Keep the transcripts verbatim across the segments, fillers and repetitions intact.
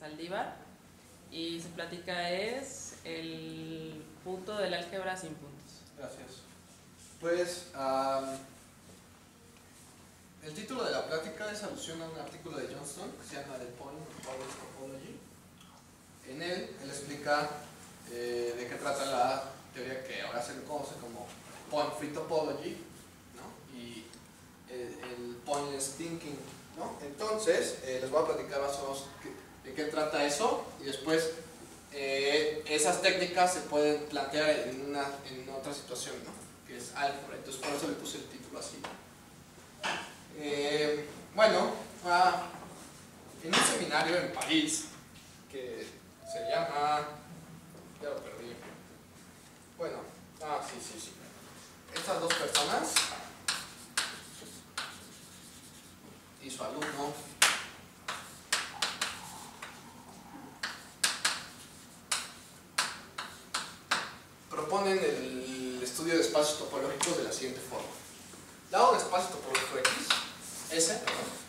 Saldívar y su plática es el punto del álgebra sin puntos. Gracias. Pues um, el título de la plática es alusión a un artículo de Johnston que se llama The Point of Bowles Topology. En él, él explica eh, de qué trata la teoría que ahora se le conoce como Point Free Topology, ¿no? Y el, el Pointless Thinking, ¿no? Entonces, eh, les voy a platicar más o menos de qué trata eso y después eh, esas técnicas se pueden plantear en, una, en otra situación, ¿no? Que es álgebra. Entonces, por eso le puse el título así. Eh, bueno, ah, en un seminario en París que se llama, ya lo perdí, bueno, ah, sí, sí, sí, estas dos personas y su alumno proponen el estudio de espacios topológicos de la siguiente forma. Dado un espacio topológico X, S, perdón,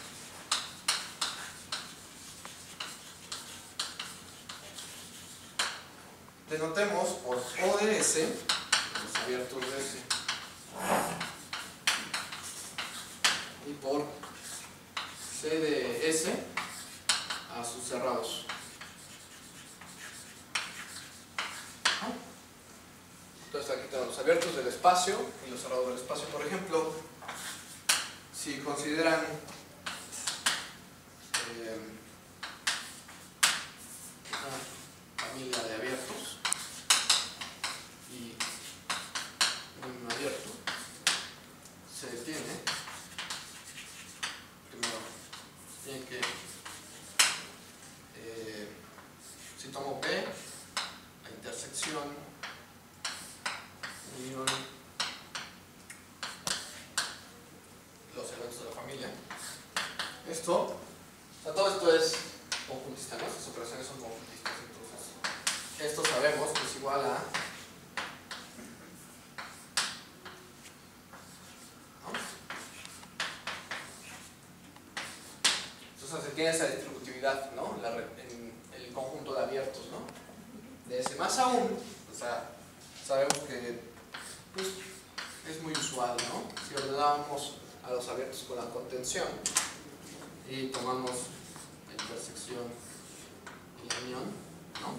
denotemos por O de S, los abiertos de S, y por C de S a sus cerrados. Entonces aquí tenemos los abiertos del espacio y los cerrados del espacio. Por ejemplo, si consideran eh, una familia de abiertos y un abierto, se tiene, primero, tiene que, eh, si tomo P, la intersección unión los elementos de la familia. Esto, o sea, todo esto es conjuntista, ¿no? Estas operaciones son conjuntistas. Entonces, esto sabemos que es igual a, ¿no? Entonces se tiene esa distributividad, ¿no? La, en el conjunto de abiertos, ¿no? De ese más aún, o sea, sabemos que pues, es muy usual, ¿no? Si ordenamos a los abiertos con la contención y tomamos la intersección y la unión, ¿no?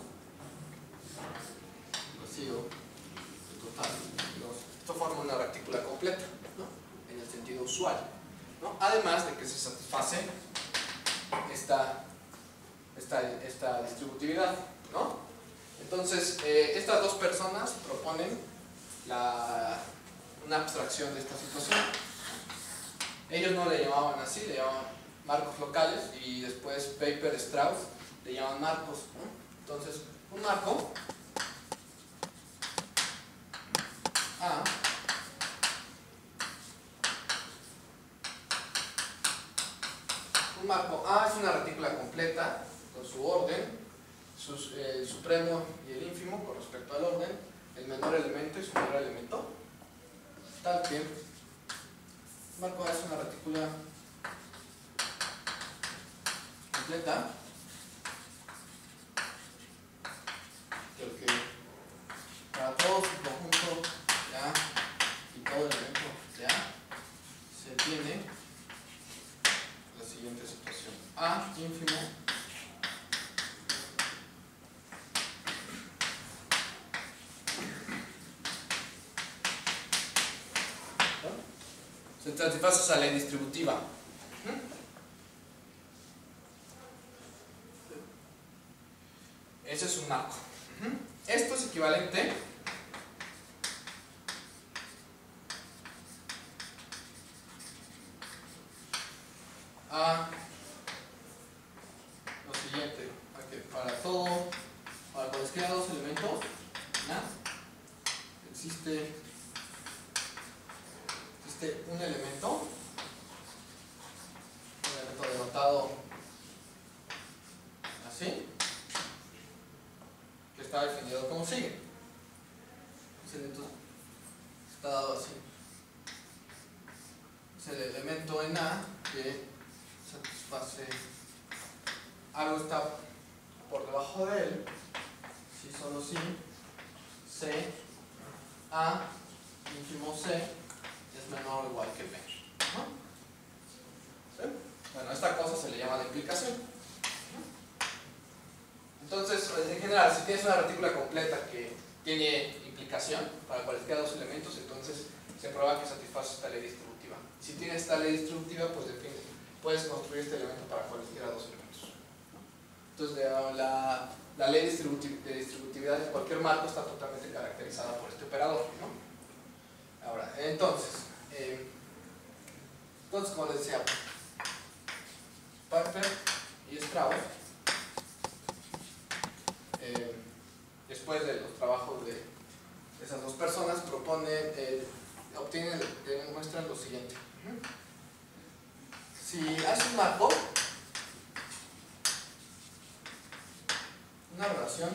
Vacío, el total, esto forma una retícula completa, ¿no? En el sentido usual, ¿no? Además de que se satisface esta, esta, esta distributividad, ¿no? Entonces, eh, estas dos personas proponen La, una abstracción de esta situación. Ellos no le llamaban así, le llamaban marcos locales y después Paper, Strauss le llaman marcos, ¿no? Entonces, un marco A un marco A es una retícula completa con su orden, sus, eh, el supremo y el ínfimo con respecto al orden, el menor elemento y su mayor elemento, tal que marco A es una retícula completa del que para todo su conjunto de A y todo elemento de A se tiene la siguiente situación: A ínfimo se satisface esa ley distributiva. Ese es un marco. Esto es equivalente a lo siguiente: a que para todo, para cualesquiera dos elementos, ¿no? existe existe un elemento, un elemento denotado así, que está definido como sigue. Ese elemento está dado así. Es el elemento en A que satisface algo está por debajo de él, si solo si C A ínfimo C es menor o igual que B. ¿No? ¿Sí? Bueno, esta cosa se le llama la implicación. Entonces, en general, si tienes una retícula completa que tiene implicación para cualquiera de los elementos, entonces se prueba que satisface esta ley distributiva. Si tienes esta ley distributiva, pues define, puedes construir este elemento para cualquiera de los elementos. Entonces, la, la ley distributiv de distributividad de cualquier marco está totalmente caracterizada por este operador, ¿no? Ahora, entonces, eh, entonces como les decía, Piper y Strauss, eh, después de los trabajos de esas dos personas, proponen, eh, obtienen, demuestran lo siguiente. Si haces un marco, una relación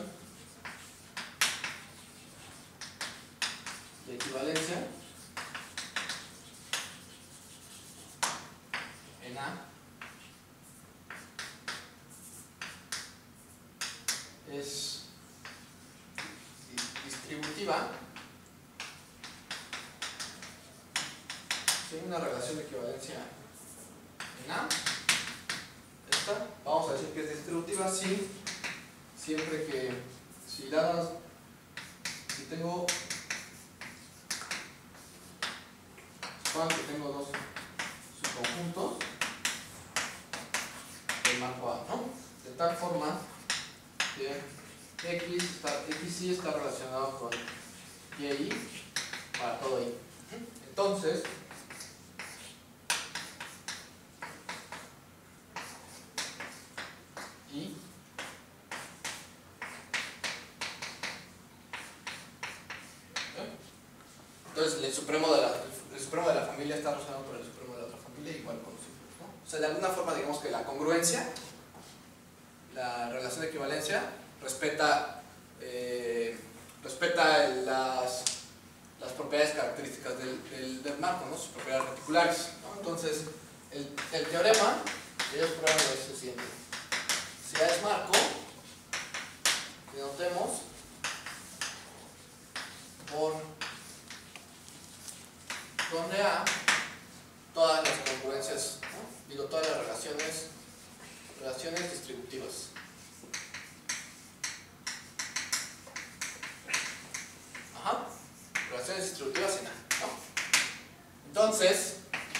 de equivalencia en A es distributiva, ¿sí? Una relación de equivalencia en A, esta, vamos a decir que es distributiva si siempre que, si dadas, si tengo, supongan que tengo dos subconjuntos del marco A, ¿no? De tal forma que X, está, X y está relacionado con Y y para todo Y. Entonces, Y entonces el supremo de la, el supremo de la familia está relacionado con el supremo de la otra familia, igual con los símbolos, ¿no? O sea, de alguna forma digamos que la congruencia, la relación de equivalencia, respeta, eh, respeta las, las propiedades características del, del, del marco, ¿no? Sus propiedades reticulares, ¿no? Entonces, el, el teorema que ellos prueban es el siguiente. Si A es marco, denotemos por donde A, todas las congruencias, ¿no? Digo, todas las relaciones, relaciones distributivas. Ajá, relaciones distributivas en A, ¿no? Entonces,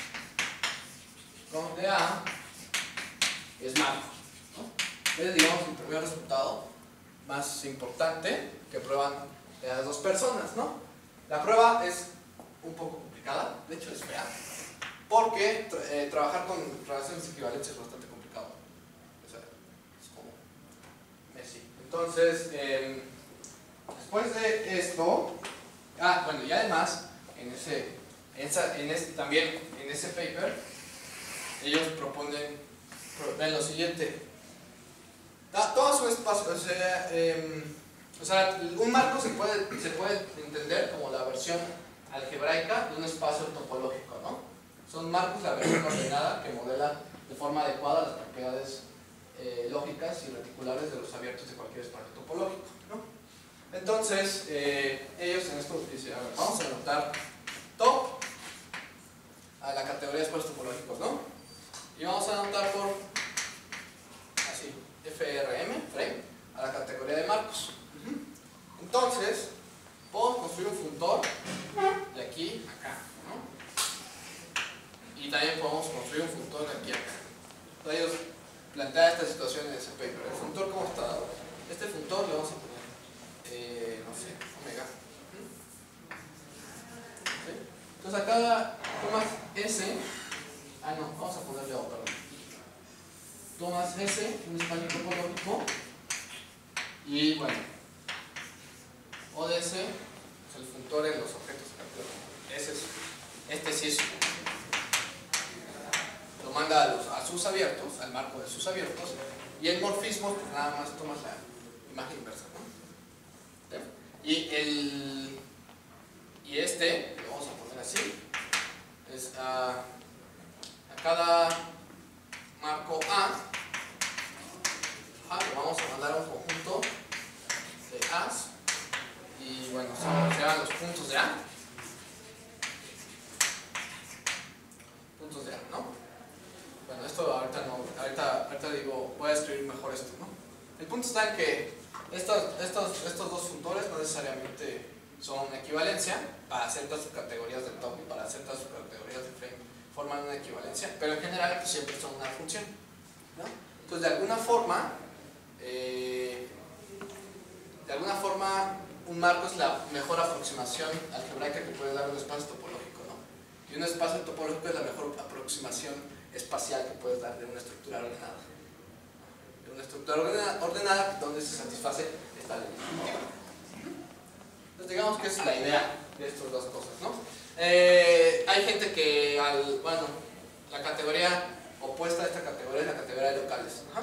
donde A es marco, ¿no? Es, digamos, el primer resultado más importante que prueban las dos personas, ¿no? La prueba es un poco complicada, de hecho es fea, porque eh, trabajar con relaciones equivalentes es bastante complicado. O sea, es como Messi. Entonces, eh, después de esto, ah, bueno, y además, en ese, en esa, en ese, también en ese paper, ellos proponen, ven lo siguiente. Da, todo su espacio, o sea, eh, o sea, un marco se puede, se puede entender como la versión algebraica de un espacio topológico, ¿no? Son marcos, la versión ordenada que modela de forma adecuada las propiedades eh, lógicas y reticulares de los abiertos de cualquier espacio topológico, ¿no? Entonces, eh, ellos en esto dicen, a ver, vamos a anotar top a la categoría de espacios topológicos, ¿no? Y vamos a anotar por así, F R M, frame, a la categoría de marcos. Entonces, podemos construir un funtor de aquí a acá, ¿no? Y también podemos construir un funtor de aquí a acá. Entonces, ellos plantean esta situación en ese paper. ¿El funtor cómo está dado? Este funtor le vamos a poner, eh, no sé, omega. ¿Sí? Entonces, acá tomas S, ah no, vamos a ponerle O, perdón. Tomas S, un espacio topológico, y bueno, O de S es el funtor en los objetos ese es, este sí es, lo manda a, los, a sus abiertos, al marco de sus abiertos, y el morfismo, pues nada más tomas la imagen inversa, ¿no? ¿Sí? Y el y este, lo vamos a poner así, es a, a cada marco A Ajá, lo vamos a mandar a un conjunto de A's y bueno, serán los puntos de A. Puntos de A, ¿no? Bueno, esto ahorita no, ahorita, ahorita digo, voy a escribir mejor esto, ¿no? El punto está en que estos, estos, estos dos funtores no necesariamente son una equivalencia. Para ciertas categorías de top y para ciertas categorías de frame forman una equivalencia, pero en general pues, siempre son una función, ¿no? Entonces de alguna forma eh, de alguna forma un marco es la mejor aproximación algebraica que puede dar un espacio topológico, ¿no? Y un espacio topológico es la mejor aproximación espacial que puedes dar de una estructura ordenada, de una estructura ordenada, ordenada donde se satisface esta ley distributiva. Entonces digamos que esa es la idea de estas dos cosas, ¿no? Eh, hay gente que, al, bueno, la categoría opuesta a esta categoría es la categoría de locales. Ajá.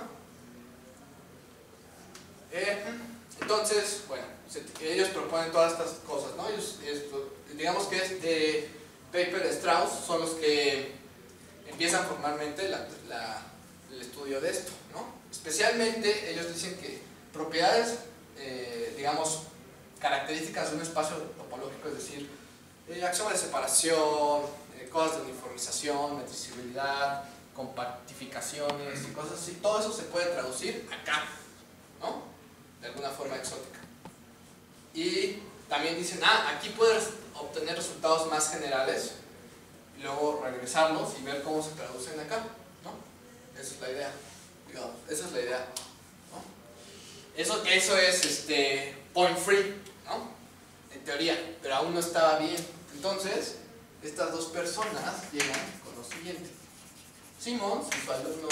Eh, entonces, bueno, se, ellos proponen todas estas cosas, ¿no? Ellos, esto, digamos que este paper Strauss son los que empiezan formalmente la, la, el estudio de esto, ¿no? Especialmente ellos dicen que propiedades, eh, digamos, características de un espacio topológico, es decir, eh, axiomas de separación, eh, cosas de uniformización, metricibilidad, compactificaciones y cosas así, todo eso se puede traducir acá, ¿no? De alguna forma exótica. Y también dicen, ah, aquí puedes obtener resultados más generales y luego regresarlos y ver cómo se traducen acá, ¿no? Esa es la idea, digamos, esa es la idea, ¿no? Eso, eso es este, point free, ¿no? En teoría, pero aún no estaba bien. Entonces, estas dos personas llegan con lo siguiente. Simmons y su alumno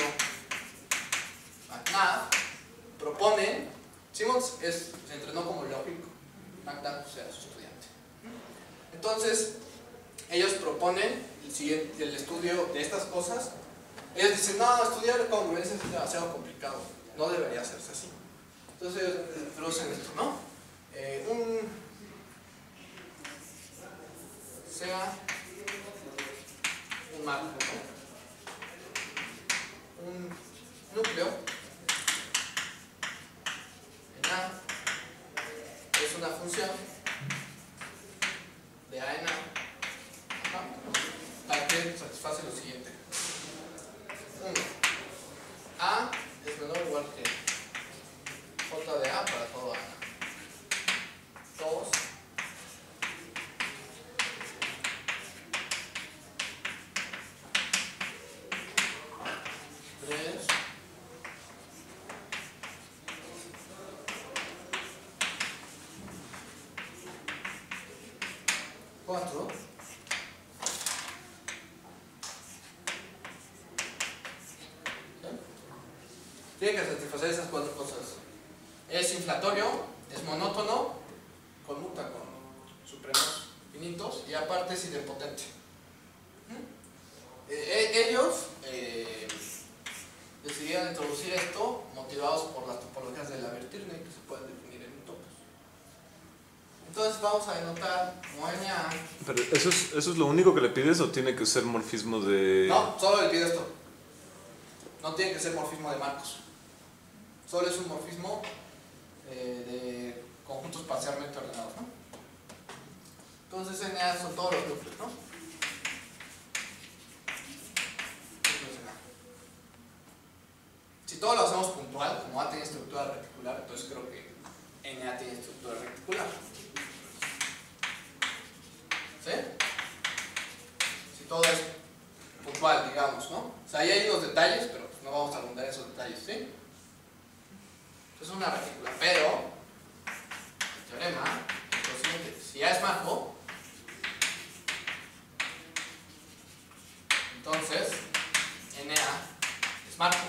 McNabb proponen, Simmons es, se entrenó como lógico, McNabb pues, era su estudiante. Entonces, ellos proponen el, siguiente, el estudio de estas cosas. Ellos dicen, no, estudiar congruencias es demasiado complicado, no debería hacerse así. Entonces ellos introducen esto, ¿no? Eh, un sea un marco, ¿no? Un núcleo en A es una función de A en A, ajá, para que satisface lo siguiente. uno. A es menor o igual que J de A para todo A. dos. tres. cuatro. Tiene que satisfacer esas cuatro cosas. Es inflatorio, es monótono, conmuta con supremos finitos y aparte es idempotente. Eh, ellos eh, decidieron introducir esto motivados por las topologías de Laverty-Tirner que se pueden definir en topos. Entonces vamos a denotar como N A. ¿Pero eso es, eso es lo único que le pides o tiene que ser morfismo de...? No, solo le pido esto. No tiene que ser morfismo de marcos. Solo es un morfismo eh, de conjuntos parcialmente ordenados, ¿no? Entonces N A son todos los núcleos, ¿no? Si todo lo hacemos puntual, como A tiene estructura reticular, entonces creo que N A tiene estructura reticular. ¿Sí? Si todo es puntual, digamos, ¿no? O sea, ahí hay unos detalles, pero pues no vamos a abundar esos detalles, ¿sí? Es una retícula, pero el teorema es lo siguiente: si A es marco, entonces N A es marco.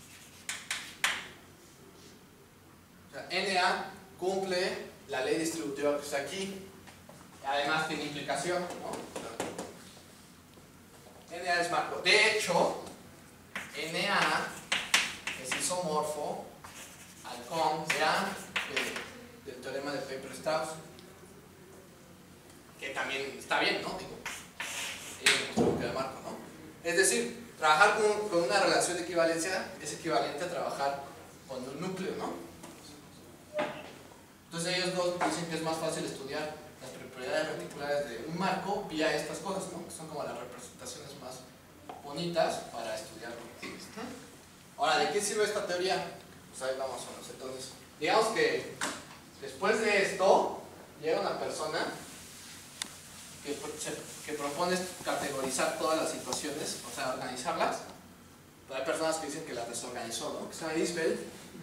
O sea, N A cumple la ley distributiva que está aquí. Además tiene implicación, ¿no? N A es marco. De hecho, N A es isomorfo al con de A de, del teorema de Paper-Strauss, que también está bien, ¿no? Digo, ellos demostraron que era marco, ¿no? Es decir, trabajar con, con una relación de equivalencia es equivalente a trabajar con un núcleo, ¿no? Entonces ellos dos dicen que es más fácil estudiar las propiedades reticulares de un marco vía estas cosas, ¿no? Que son como las representaciones más bonitas para estudiarlo. Ahora, ¿de qué sirve esta teoría? Pues ahí vamos a ver. Entonces, digamos que después de esto llega una persona que, que propone categorizar todas las situaciones, o sea, organizarlas. Pero hay personas que dicen que las desorganizó, ¿no? Que se llama Isbell.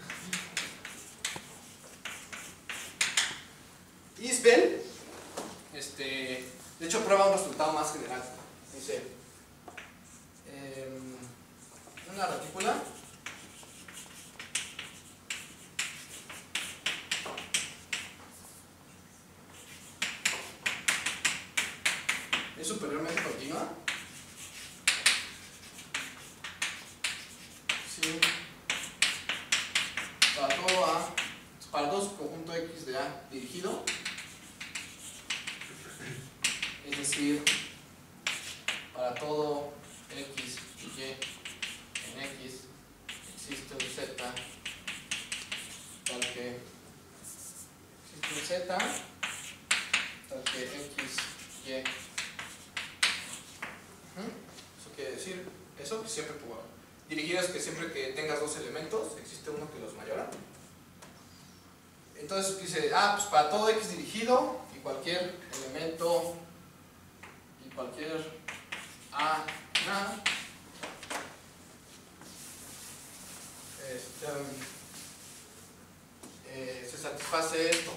Isbell, este, de hecho, prueba un resultado más general. Dice, eh, una retícula es superiormente continua si para todo A, para todo su conjunto X de A dirigido, es decir, para todo X y Y en X existe un Z tal que existe un Z tal que X, Y. Eso quiere decir eso, que siempre por dirigido es que siempre que tengas dos elementos existe uno que los mayora. Entonces dice, ah, pues para todo X dirigido y cualquier elemento y cualquier A, A, este, eh, se satisface esto.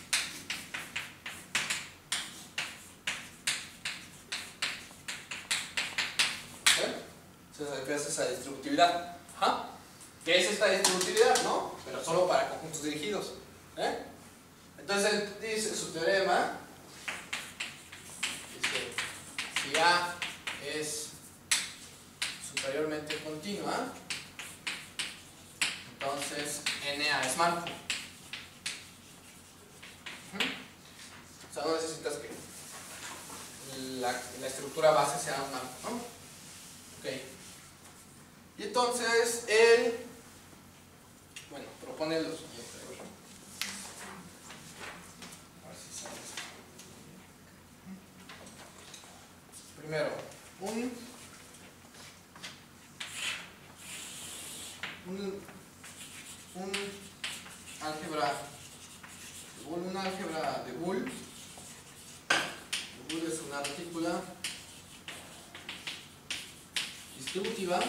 ¿Eh? Se satisface esa distributividad. Ajá. ¿Qué es esta distributividad? ¿No? Pero solo para conjuntos dirigidos. ¿Eh? Entonces él dice su teorema, dice, si A es superiormente continua, entonces N A es marco. O sea, no necesitas que la, la estructura base sea un marco, ¿no? Ok. Y entonces él, bueno, propone lo siguiente. Primero, un, un, un álgebra de Boole, una álgebra de Boole. Boole es una retícula distributiva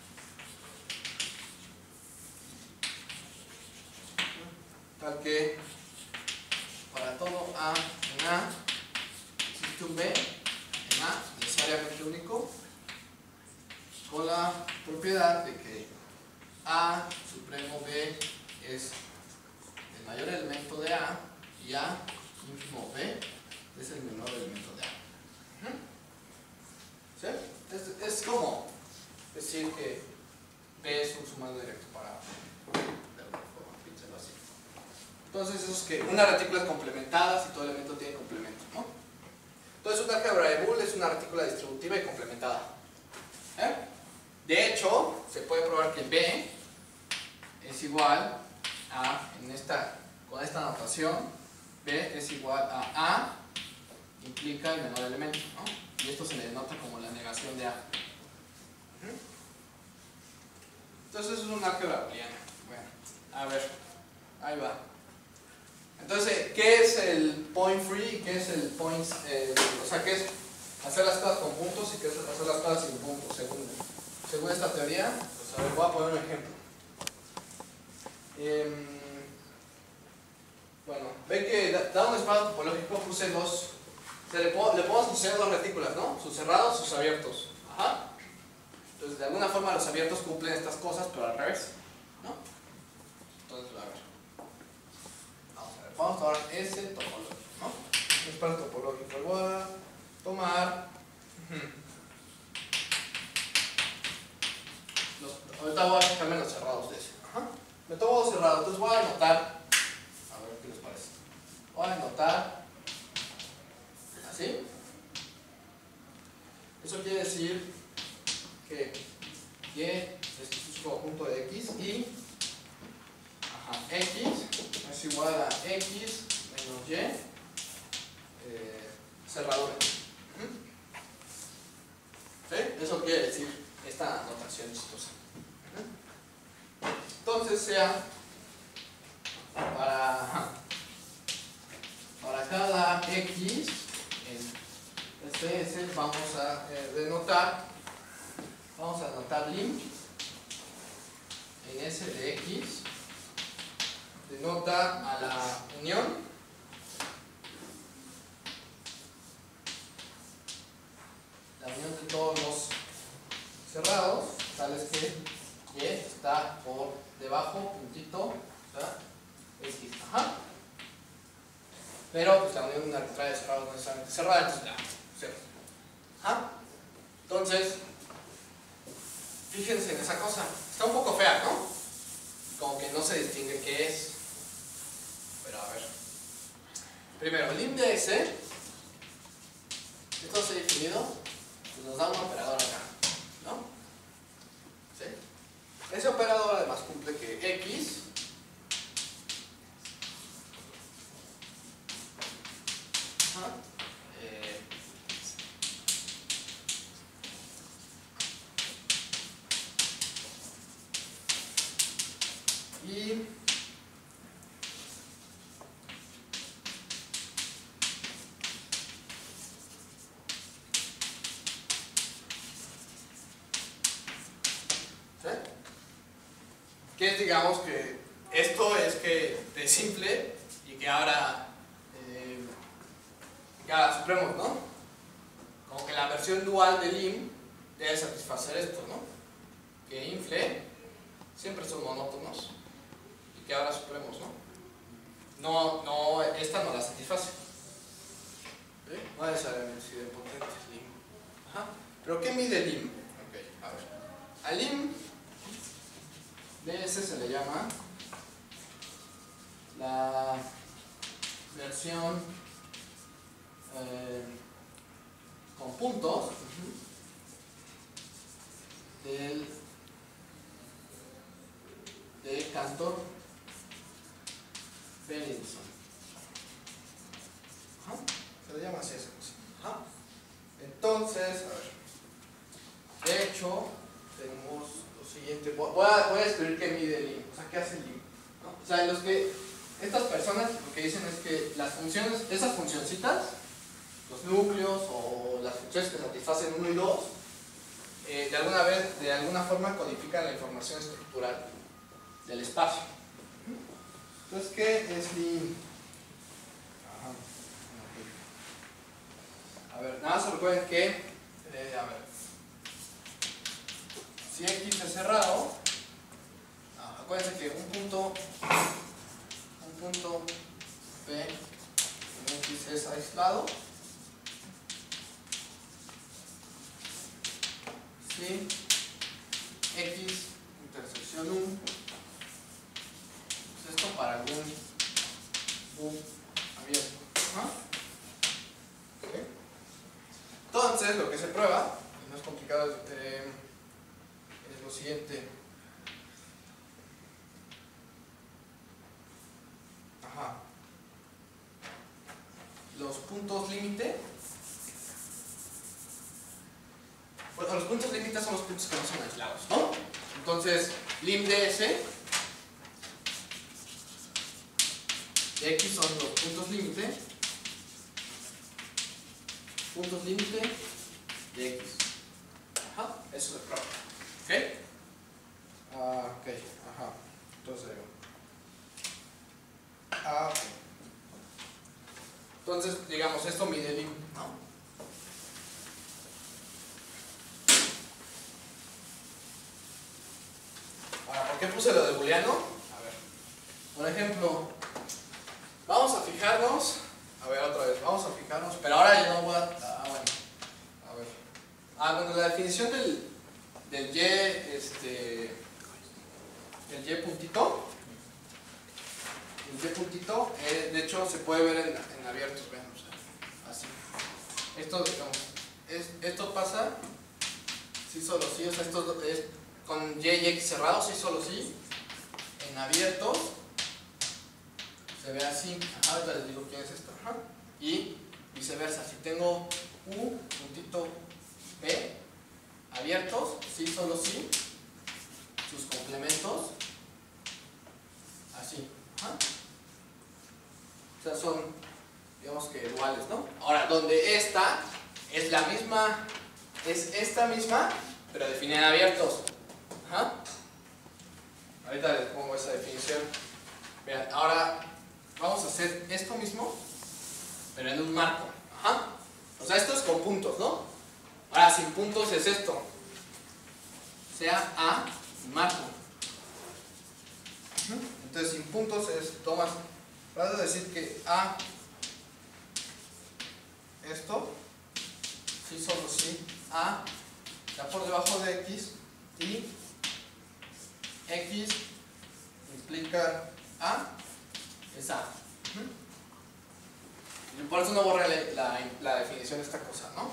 tal que para todo A en A existe un B en A necesariamente único, con la propiedad de que A supremo B es el mayor elemento de A y A ínfimo B es el menor elemento de A. ¿Sí? Es, es como decir que B es un sumando directo para de alguna forma, piénsalo así. Entonces eso es que una retícula es complementada si todo elemento tiene complemento, ¿no? Entonces una álgebra de Boole es una retícula distributiva y complementada. ¿Eh? De hecho, se puede probar que B es igual a, en esta, con esta notación, B es igual a A implica el menor elemento, ¿no? Y esto se le denota como la negación de A. Entonces es una álgebra booleana. Bueno, a ver, ahí va. Entonces, ¿qué es el point free y qué es el point, eh, o sea, qué es hacer las cosas con puntos y qué es hacer las cosas sin puntos, según, según esta teoría? Pues a ver, voy a poner un ejemplo. Eh, bueno, ven que dado un espacio topológico puse dos, o sea, le, puedo, le podemos asociar dos retículas, ¿no? Sus cerrados, sus abiertos. Ajá. Entonces, de alguna forma los abiertos cumplen estas cosas, pero al revés, ¿no? Entonces, a ver. Vamos a ver, vamos a tomar ese topológico, ¿no? Un espacio topológico. Lo voy a tomar. Los, ahorita voy a fijarme en los cerrados de ese. Ajá. Me tomo dos cerrados, entonces voy a anotar. A ver qué les parece. Voy a anotar. ¿Así? Eso quiere decir que Y es un conjunto de X y X es igual a X menos Y eh, cerradura. ¿Sí? Eso quiere decir esta notación chistosa. Entonces sea para, para cada X en este S vamos a eh, denotar, vamos a denotar lim en S de X, denota a la unión la unión de todos los cerrados, tales que Y está por debajo, puntito, ¿verdad? X, ajá. Pero pues la unión arbitraria de cerrados no es necesariamente cerrada, entonces ya, cero. Ajá. Entonces, fíjense en esa cosa. Está un poco fea, ¿no? Como que no se distingue qué es. Pero a ver. Primero, el lim de S, esto se ha definido, pues nos da un operador acá, ¿no? ¿Sí? Ese operador además cumple que X ajá, eh, y que digamos que esto es que de simple y que ahora eh, que ahora supremos, ¿no? Como que la versión dual del lim debe satisfacer esto, ¿no? Que infle siempre son monótonos y que ahora supremos, ¿no? No, no, esta no la satisface. ¿Sí? No necesariamente si de potente lim. Ajá. ¿Pero qué mide lim? Ok, a ver. Al lim de ese se le llama la versión eh, con puntos uh-huh, del de Cantor Bennington. Ajá. Se le llama así esa cosa. Ajá. Entonces, a ver. De hecho, tenemos siguiente, voy a, voy a escribir qué mide el lim, o sea, qué hace el lim, ¿no? O sea, los que, estas personas lo que dicen es que las funciones, esas funcioncitas, los núcleos o las funciones que satisfacen uno y dos, eh, de alguna vez, de alguna forma codifican la información estructural del espacio. Entonces, ¿qué es lim? Ajá. A ver, nada más recuerden que, eh, a ver, si X es cerrado, ah, acuérdense que un punto, un punto P en X es aislado, si X intersección U, pues esto para algún U abierto. ¿Ah? ¿Okay? Entonces, lo que se prueba, no es complicado, eh, es lo siguiente. Ajá. Los puntos límite. Bueno, los puntos límite son los puntos que no son aislados, ¿no? Entonces, lim de S de X son los puntos límite. Puntos límite de X. Ajá, eso es prueba. ¿Ok? Ah, ok, ajá. Entonces, ah, ok. Entonces, digamos, esto mide lim, ¿no? Ahora, ¿por qué puse lo de booleano? A ver. Por ejemplo, vamos a fijarnos. A ver, otra vez, vamos a fijarnos. Pero ahora yo no voy a. Ah, bueno. A ver. Ah, bueno, la definición del. del y, este. del y puntito. El y puntito, eh, de hecho, se puede ver en, en abiertos, vean, o sea, así. Esto, digamos, es, esto pasa, sí, solo sí, o sea, esto es con y y x cerrados, sí, solo sí. En abiertos, se ve así. Ajá, ahorita les digo quién es esto. Ajá. Y viceversa, si tengo U, puntito B, abiertos, sí, solo sí, sus complementos, así. Ajá. O sea, son, digamos que iguales, ¿no? Ahora, donde esta es la misma, es esta misma, pero definida en abiertos. Ajá. Ahorita les pongo esa definición. Vean, ahora vamos a hacer esto mismo, pero en un marco. Ajá. O sea, esto es con puntos, ¿no? Ahora, sin puntos es esto. Sea A, marco. Entonces, sin puntos es, tomas, vas a decir que A, esto, sí, solo sí, A, está por debajo de X, y X implica A, es A. Y por eso no borré la, la, la definición de esta cosa, ¿no?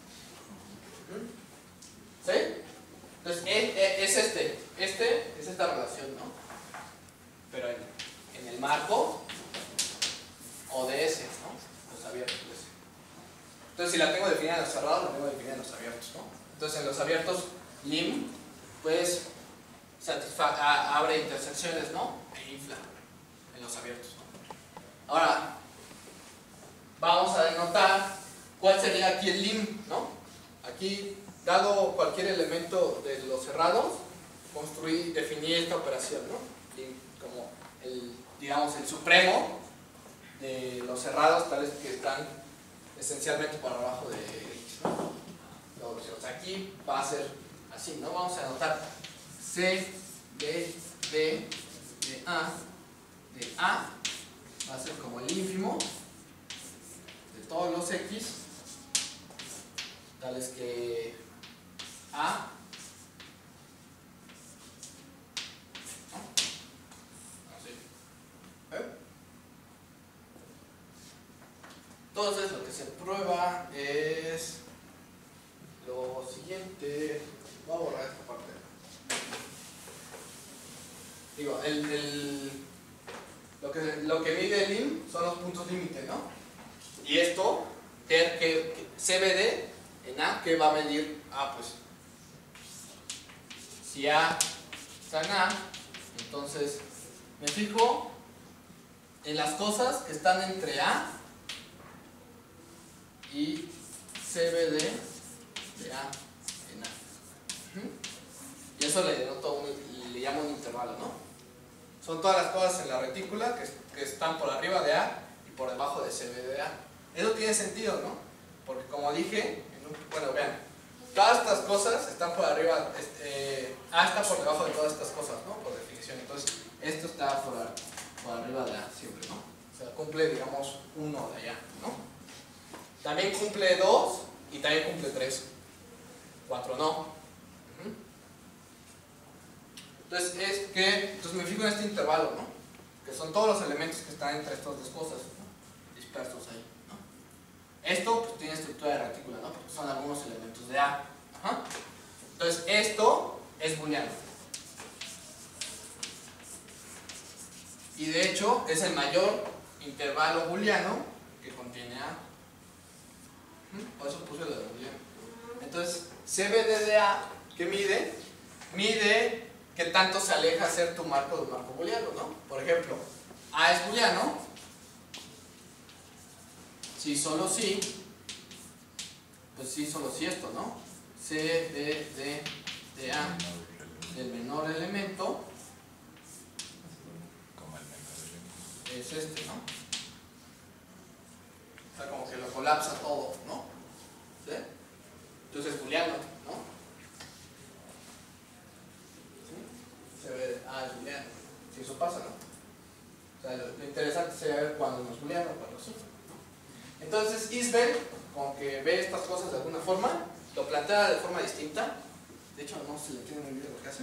¿Sí? Entonces, es, es este, este es esta relación, ¿no? Pero en, en el marco o de ese, ¿no? Los abiertos. Entonces, si la tengo definida en los cerrados, la tengo definida en los abiertos, ¿no? Entonces, en los abiertos, lim, pues, a, abre intersecciones, ¿no? E infla en los abiertos, ¿no? Ahora, vamos a denotar cuál sería aquí el lim, ¿no? Aquí, dado cualquier elemento de los cerrados, construí, definí esta operación, ¿no? Lim como el, digamos, el supremo de los cerrados, tales que están esencialmente por abajo de X, ¿no? O sea, aquí va a ser así, ¿no? Vamos a anotar C, B, D, de A, de A, va a ser como el ínfimo de todos los X, tales que A, ¿no? Así. ¿Eh? Entonces, lo que se prueba es lo siguiente. Voy a borrar esta parte. Digo, el, el, lo, que, lo que mide el lim son los puntos límite, ¿no? Y esto, que, que, C B D en A, ¿qué va a medir? Ah, pues, si A está en A, entonces me fijo en las cosas que están entre A y C B D de A en A. Y eso le denoto un, le llamo un intervalo, ¿no? Son todas las cosas en la retícula que, que están por arriba de A y por debajo de C B D de A. Eso tiene sentido, ¿no? Porque como dije, en un, bueno, vean, todas estas cosas están por arriba, este, A está por debajo de todas estas cosas, ¿no? Por definición. Entonces, esto está por, por arriba de A siempre, ¿no? O sea, cumple, digamos, uno de allá, ¿no? También cumple dos y también cumple tres. cuatro no. Entonces, es que, entonces me fijo en este intervalo, ¿no? Que son todos los elementos que están entre estas dos cosas, ¿no? Dispersos ahí, ¿no? Esto pues, tiene estructura de retícula, ¿no? Porque son algunos elementos de A. Ajá. Entonces, esto es booleano. Y de hecho, es el mayor intervalo booleano que contiene A. Por eso puse lo de booleano. Entonces, C B D de A, ¿qué mide? Mide qué tanto se aleja a ser tu marco de un marco booleano, ¿no? Por ejemplo, A es booleano, si solo sí, pues sí, solo sí esto, ¿no? C B D de A del menor elemento es este, ¿no? O sea, como que lo colapsa todo, ¿no? ¿Sí? Entonces es booleano, ¿no? ¿Sí? Se ve, ah, es booleano. Si eso pasa, ¿no? O sea, lo, lo interesante sería ver cuándo no es booleano, cuándo sí, ¿no? Entonces Isbell, como que ve estas cosas de alguna forma, lo plantea de forma distinta. De hecho, no se le entiende muy bien lo que hace.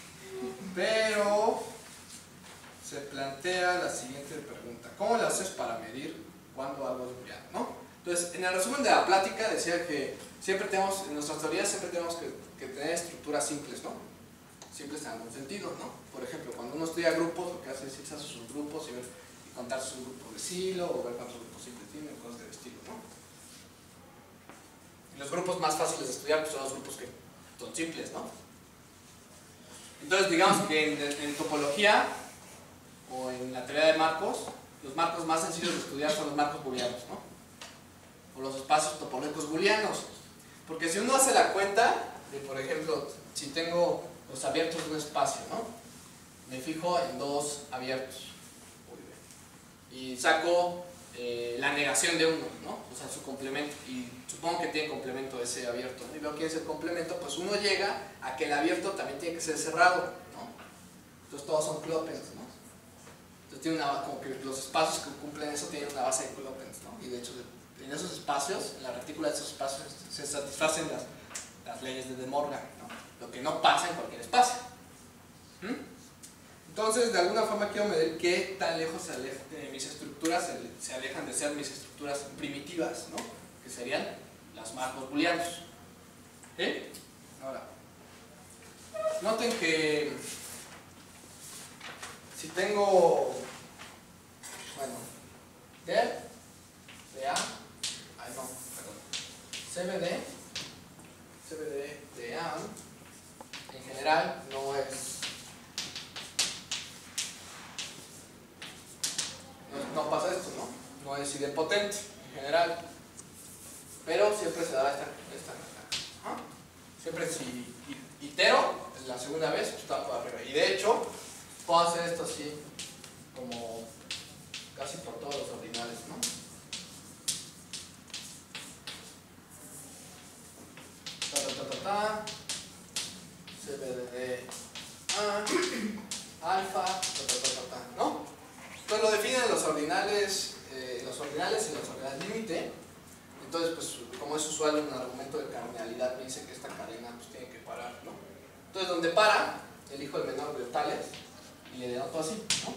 Pero se plantea la siguiente pregunta: ¿cómo lo haces para medir cuándo algo es booleano, ¿no? Entonces, en el resumen de la plática decía que siempre tenemos, en nuestras teorías siempre tenemos que, que tener estructuras simples, ¿no? Simples en algún sentido, ¿no? Por ejemplo, cuando uno estudia grupos, lo que hace es irse a sus grupos y ver contar sus grupos de silo o ver cuántos grupos simples tienen, cosas del estilo, ¿no? Y los grupos más fáciles de estudiar pues, son los grupos que son simples, ¿no? Entonces digamos que en, en topología o en la teoría de marcos, los marcos más sencillos de estudiar son los marcos booleanos, ¿no? O los espacios topológicos booleanos. Porque si uno hace la cuenta de, por ejemplo, si tengo los abiertos de un espacio, ¿no? Me fijo en dos abiertos y saco eh, la negación de uno, ¿no? O sea, su complemento, y supongo que tiene complemento ese abierto, ¿no? Y veo quién es el complemento, pues uno llega a que el abierto también tiene que ser cerrado, ¿no? Entonces todos son clopens, ¿no? Entonces tiene una, como que los espacios que cumplen eso tienen una base de clopens, ¿no? Y de hecho en esos espacios, en la retícula de esos espacios se satisfacen las, las leyes de De Morgan, ¿no? Lo que no pasa en cualquier espacio. ¿Mm? Entonces, de alguna forma quiero medir qué tan lejos se alejan de mis estructuras, se, se alejan de ser mis estructuras primitivas, ¿no? Que serían las marcos booleanos. ¿Sí? Ahora, noten que si tengo, bueno, del, de A, ay no, perdón, C B D, C B D de A, en general no es, no, no pasa esto, ¿no? No es idempotente en general, pero siempre se da esta, esta, ¿ah? Siempre si itero, la segunda vez, pues está para arriba. Y de hecho, puedo hacer esto así, como casi por todos los ordinales, ¿no? Ta, ta, ta, ta, ta. C B D de A, alfa, ta, ta, ta, ta, ta, ¿no? Entonces lo definen los ordinales, eh, los ordinales y los ordinales límite. Entonces, pues, como es usual un argumento de cardinalidad, me dice que esta cadena pues, tiene que parar, ¿no? Entonces, donde para, elijo el menor de tales y le denoto así, ¿no?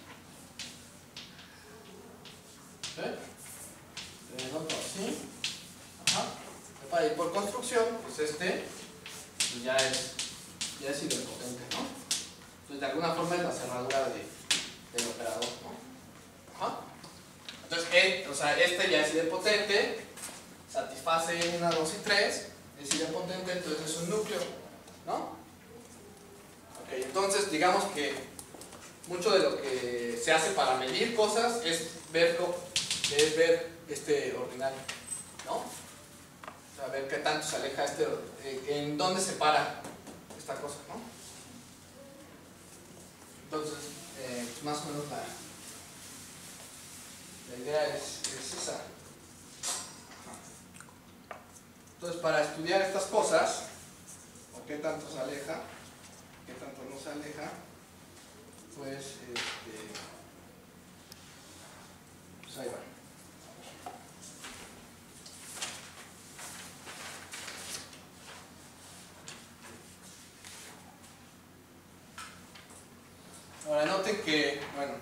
¿Eh? Le denoto así. Ajá. Y por construcción, pues este pues ya es ya es idempotente, ¿no? Entonces, de alguna forma es la cerradura de, del operador, ¿no? Ajá. Entonces, eh, o sea, este ya es idempotente, satisface uno, dos y tres, es idempotente, entonces es un núcleo, ¿no? Ok, entonces digamos que mucho de lo que se hace para medir cosas es ver, es ver este ordinal, ¿no? O sea, ver qué tanto se aleja este, en dónde se para esta cosa, ¿no? Entonces, eh, más o menos la, la idea es, es esa. Entonces, para estudiar estas cosas, o qué tanto se aleja, qué tanto no se aleja, pues, este, pues ahí va. Ahora noten que, bueno,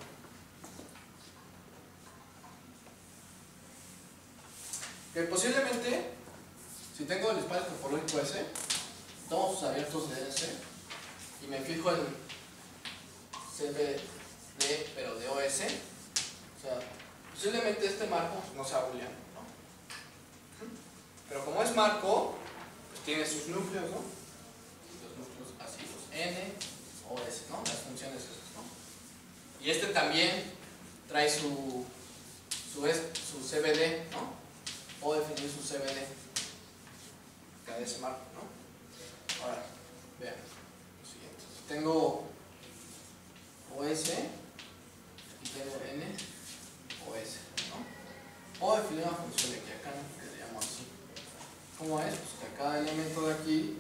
que posiblemente, si tengo el espacio topológico S, tomo sus abiertos de S y me fijo en C B D, pero de O S, o sea, posiblemente este marco no sea booleano, ¿no? Pero como es marco, pues tiene sus núcleos, ¿no? Los núcleos así, los N, O S, ¿no? Las funciones esas, ¿no? Y este también trae su, su, su C B D, ¿no? Puedo definir su C B D cada ese marco, ¿no? Ahora, vean lo siguiente. Si tengo O S y tengo N, O S, ¿no? Puedo definir una función de aquí acá, que le llamo así. ¿Cómo es? Pues que a cada elemento de aquí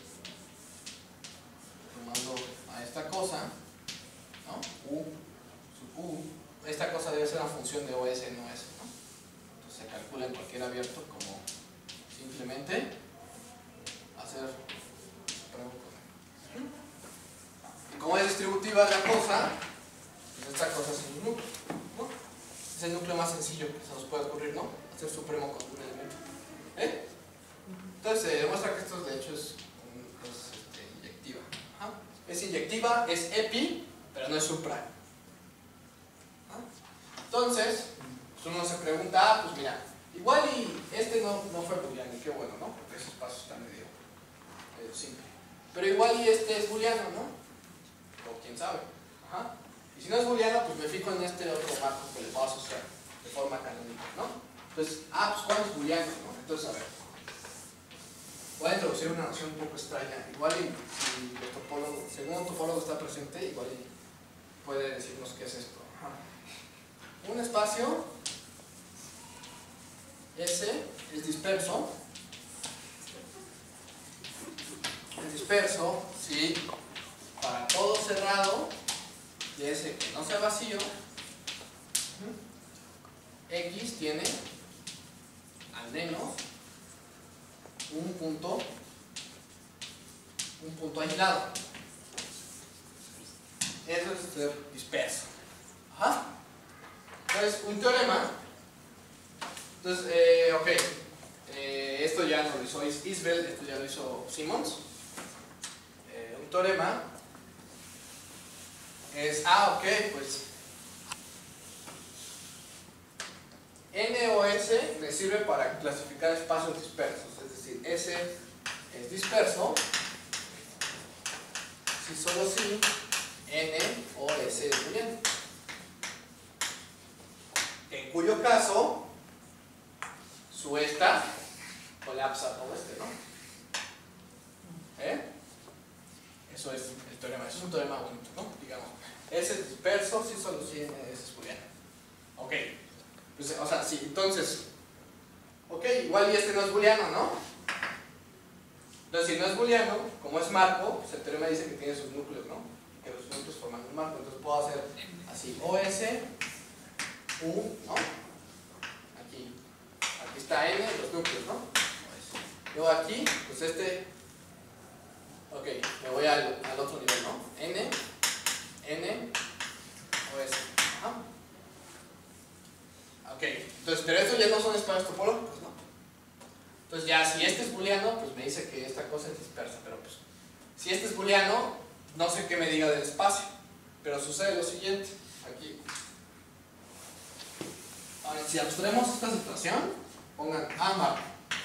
lo mando a esta cosa, ¿no? U, sub U. Esta cosa debe ser una función de O S en O S, ¿no? Entonces se calcula en cualquier abierto como simplemente hacer y como es distributiva la cosa, pues esta cosa es un núcleo, ¿no? Es el núcleo más sencillo que se nos puede ocurrir, ¿no? Hacer supremo con un elemento, ¿eh? Entonces se demuestra que esto de hecho es, es este, inyectiva. Ajá. Es inyectiva, es epi, pero no es supra. ¿Ah? Entonces, pues uno se pregunta, ah, pues mira, igual y este no, no fue booleano, y qué bueno, ¿no? Porque esos pasos están medio, medio simples. Pero igual y este es booleano, ¿no? O quién sabe. Ajá. Y si no es booleano, pues me fijo en este otro marco que le puedo asociar de forma canónica, ¿no? Entonces, ah, pues ¿cuál es booleano, no? Entonces, a ver. Voy a introducir una noción un poco extraña. Igual y si el topólogo, según un topólogo está presente, igual y puede decirnos qué es esto. Ajá. Un espacio S es disperso. Es disperso si para todo cerrado y S que no sea vacío, X tiene al menos un punto un punto aislado. Eso es ser disperso. Ajá. Entonces, un teorema. Entonces, eh, ok. Eh, esto ya no lo hizo Isbell, esto ya lo hizo Simons. Eh, un teorema es, ah, ok, pues N o S me sirve para clasificar espacios dispersos. Es decir, S es disperso si solo si N o S es booleano. En cuyo caso su esta colapsa todo este, ¿no? ¿Eh? Eso es el teorema, eso es un teorema bonito, ¿no? Digamos, S es disperso si solo si N es booleano. Ok, pues, o sea, sí, entonces, ok, igual y este no es booleano, ¿no? Entonces, si no es booleano, como es marco, pues el teorema dice que tiene sus núcleos, ¿no? Que los núcleos forman un marco, entonces puedo hacer así, O S, U, ¿no? Aquí, aquí está N, los núcleos, ¿no? Luego aquí, pues este, ok, me voy al, al otro nivel, ¿no? N, N, O S, ajá. Ok, entonces, pero estos ya no son espacios topológicos, ¿no? Entonces ya, si este es booleano, pues me dice que esta cosa es dispersa, pero pues, si este es booleano, no sé qué me diga del espacio, pero sucede lo siguiente, aquí. Ahora, si abstraemos esta situación, pongan A marco.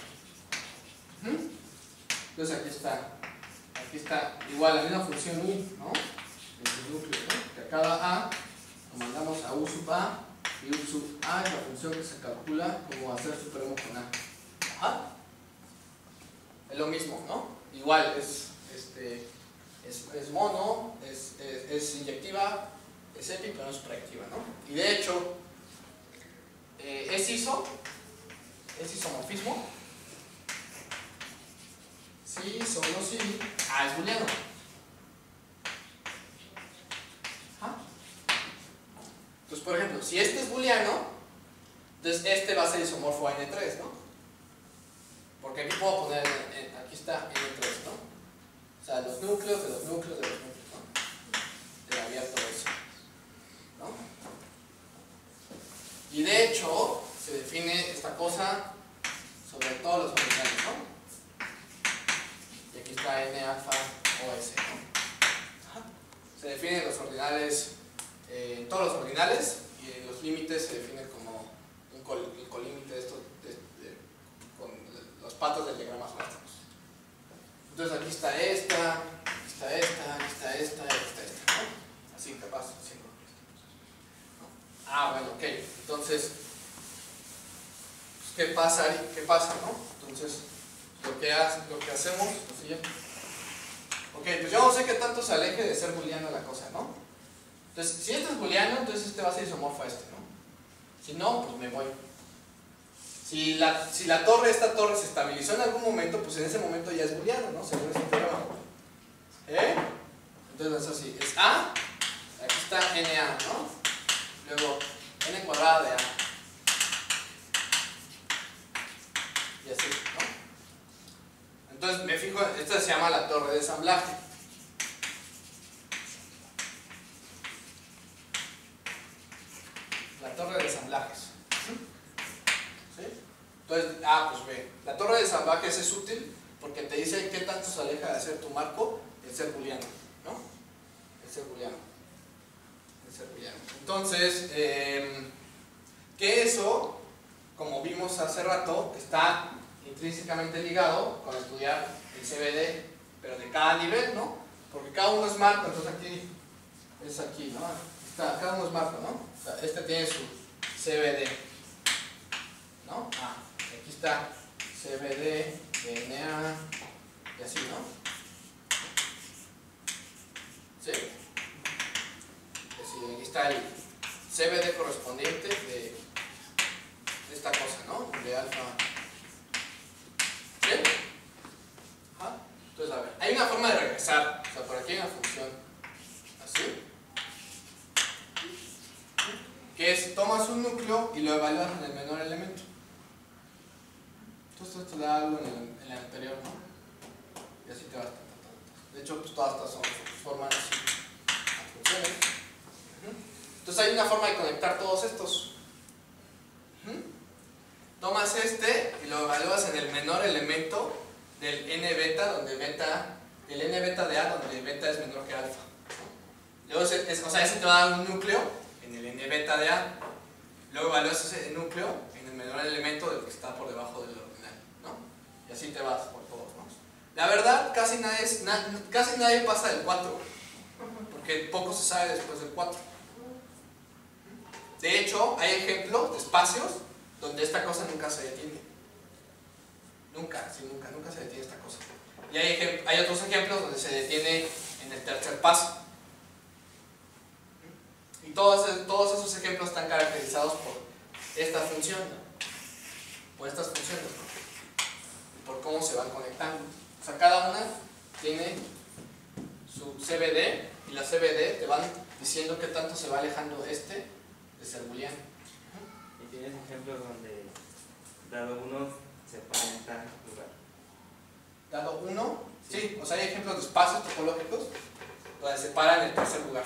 Entonces aquí está, aquí está igual la misma función U, ¿no? En sus núcleos, ¿no? Que a cada A lo mandamos a U sub A, y U sub A es la función que se calcula como hacer supremo con A. Ajá. Es lo mismo, ¿no? Igual es, este, es, es mono, es, es, es inyectiva, es epi, pero no es proyectiva, ¿no? Y de hecho, eh, es iso, es isomorfismo. Sí, solo sí. Ah, es booleano. ¿Ah? Entonces, por ejemplo, si este es booleano, entonces este va a ser isomorfo a N tres, ¿no? Porque aquí puedo poner, aquí está N tres, ¿no? O sea, los núcleos de los núcleos de los núcleos, ¿no? De abierto eso, ¿no? Y de hecho, se define esta cosa sobre todos los ordinales, ¿no? Y aquí está N alfa O S, ¿no? Ajá. Se definen los ordinales, eh, todos los ordinales, y en los límites se define como un col, el colímite de estos, de, de, con los patos del diagrama máximos. Entonces aquí está esta, aquí está esta, aquí está esta, aquí está esta, ¿no? Así capaz, así, ¿no? Ah, bueno, ok. Entonces, ¿qué pasa? ¿Qué pasa, no? Entonces, lo que, hace, lo que hacemos es lo siguiente. Ok, pues yo no sé qué tanto se aleje de ser booleano la cosa, ¿no? Entonces, si este es booleano, entonces este va a ser isomorfo a este, ¿no? Si no, pues me voy. Si la, si la torre, esta torre se estabilizó en algún momento, pues en ese momento ya es booleano, ¿no? Según ese teorema. ¿Eh? Entonces es así, es A, aquí está N A, ¿no? Luego N cuadrada de A. Y así, ¿no? Entonces me fijo, esta se llama la torre de ensamblaje. La torre de ensamblajes. ¿Sí? Entonces, ah, pues ve, la torre de ensamblajes es útil porque te dice qué tanto se aleja de hacer tu marco el ser booleano, ¿no? El ser booleano. El ser booleano. Entonces, eh, Que eso, como vimos hace rato, está intrínsecamente ligado con estudiar el C B D, pero de cada nivel, ¿no? Porque cada uno es marco, entonces aquí es aquí, ¿no? Está, cada uno es marco, ¿no? O sea, este tiene su C B D, ¿no? Ah, aquí está C B D, D N A y así, ¿no? ¿Sí? Así, aquí está el C B D correspondiente de esta cosa, ¿no? De alfa. ¿Sí? Ajá. Entonces, a ver, hay una forma de regresar. O sea, por aquí hay una función así, que es, tomas un núcleo y lo evalúas en el menor elemento. Entonces, esto te da algo en el, en el anterior, ¿no? Y así te vas. De hecho, pues todas estas son, forman así las funciones. Entonces, hay una forma de conectar todos estos. Tomas este y lo evalúas en el menor elemento del n beta, donde beta, el n beta de A, donde beta es menor que alfa. Luego, es, o sea, ese te va a dar un núcleo en el n beta de A. Luego evalúas ese núcleo en el menor elemento del que está por debajo del ordinal, ¿no? Y así te vas por todos, ¿no? La verdad, casi nadie, es, na, casi nadie pasa del cuatro, porque poco se sabe después del cuatro. De hecho, hay ejemplos de espacios donde esta cosa nunca se detiene. Nunca, sí, nunca, nunca se detiene esta cosa. Y hay, hay otros ejemplos donde se detiene en el tercer paso. Y todos, todos esos ejemplos están caracterizados por esta función, por estas funciones, ¿no? Por cómo se van conectando. O sea, cada una tiene su C B D y la C B D te van diciendo qué tanto se va alejando este de ser booleano. ¿Y tienes ejemplos donde dado uno se pone en tal lugar? Dado uno, sí. sí, o sea, hay ejemplos de espacios topológicos donde se para en el tercer lugar.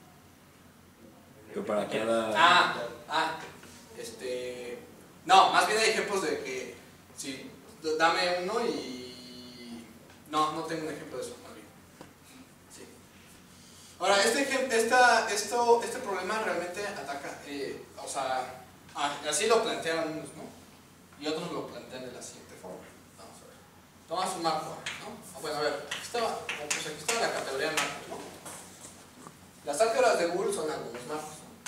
Pero para cada... Ah, ah, este... No, más bien hay ejemplos de que, sí, dame uno y... No, no tengo un ejemplo de eso, más bien. Sí. Ahora, este, esta, esto, este problema realmente ataca, eh, o sea, así lo plantearon unos, ¿no? Y otros lo plantean de la siguiente forma. Vamos a ver. Tomas un marco, ¿no? Bueno, a ver, aquí estaba, pues aquí estaba la categoría de marcos, ¿no? Las álgebras de Boole son algunos marcos.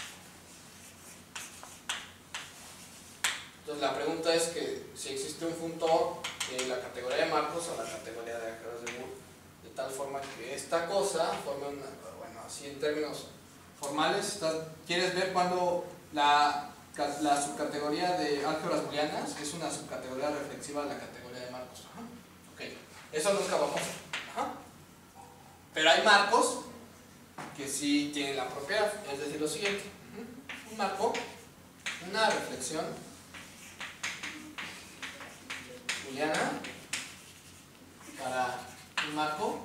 Entonces la pregunta es que si existe un funtor en la categoría de marcos o la categoría de álgebras de Boole, de tal forma que esta cosa forme una, bueno, así en términos formales, estás, quieres ver cuando la, la subcategoría de álgebras booleanas es una subcategoría reflexiva de la categoría de marcos. Ajá. Ok, eso nunca vamos a hacer. Ajá. Pero hay marcos que sí tienen la propiedad, es decir, lo siguiente: un marco, una reflexión booleana para un marco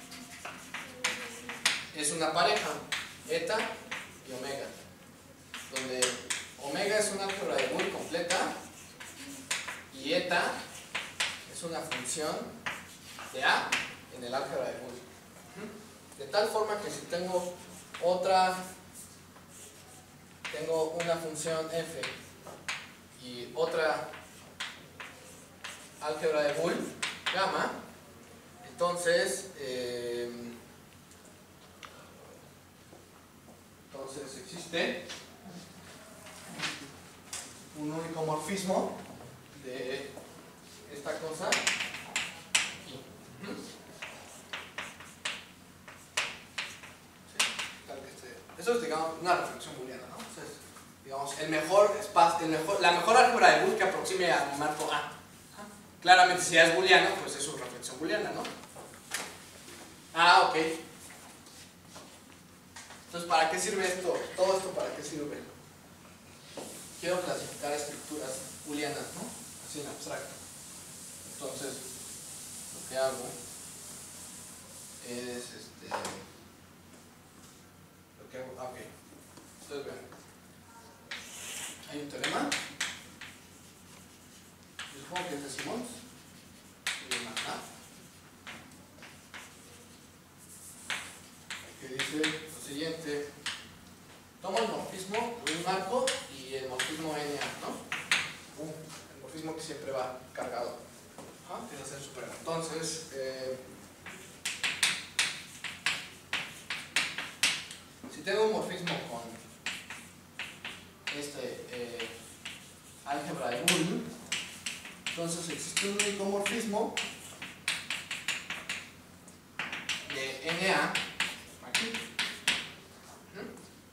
es una pareja, eta y omega, donde omega es una álgebra de Boole completa y eta es una función de A en el álgebra de Boole. De tal forma que si tengo otra, tengo una función f y otra álgebra de Boole, gamma, entonces, eh, entonces existe un único morfismo de esta cosa aquí. Eso es, digamos, una reflexión booleana, ¿no? Entonces, digamos, el mejor espacio, el mejor, la mejor álgebra de Boole que aproxime a mi marco A. Claramente, si ya es booleano, pues es su reflexión booleana, ¿no? Ah, ok. Entonces, ¿para qué sirve esto? Todo esto, ¿para qué sirve? Quiero clasificar estructuras booleanas, ¿no? Así en abstracto. Entonces, lo que hago es este. Lo que hago. Ah, ok. Entonces, vean. Hay un teorema. Supongo que es de Simons y de Magnat, que dice lo siguiente: Tomo el morfismo de un marco y el morfismo N A, ¿no? Uh, el morfismo que siempre va cargado. Ajá, tiene que ser supremo. Entonces, eh, si tengo un morfismo con este eh, álgebra de Boole, entonces existe un único morfismo de N A aquí. ¿Mm?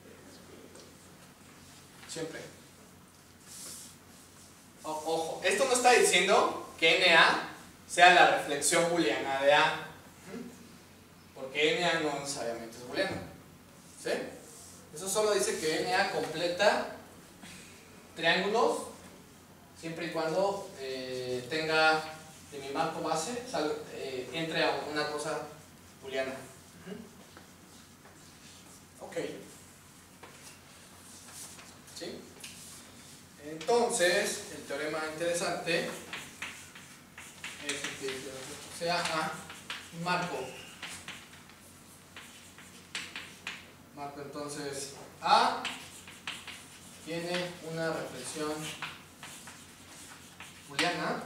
Siempre. O, ojo, esto no está diciendo que N A sea la reflexión booleana de A. ¿Mm? Porque N A no necesariamente es booleano. ¿Sí? Eso solo dice que N A completa triángulos siempre y cuando eh, tenga de mi marco base sal, eh, entre a una cosa booleana. Ok. ¿Sí? Entonces, el teorema interesante es el que sea A un marco. Marco entonces A tiene una reflexión booleana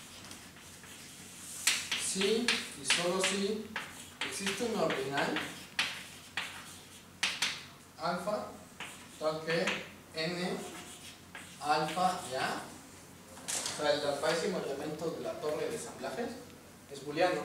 si y solo si existe un ordinal alfa tal que n alfa y A, o sea, el alfaésimo elemento de la torre de ensamblajes es booleano.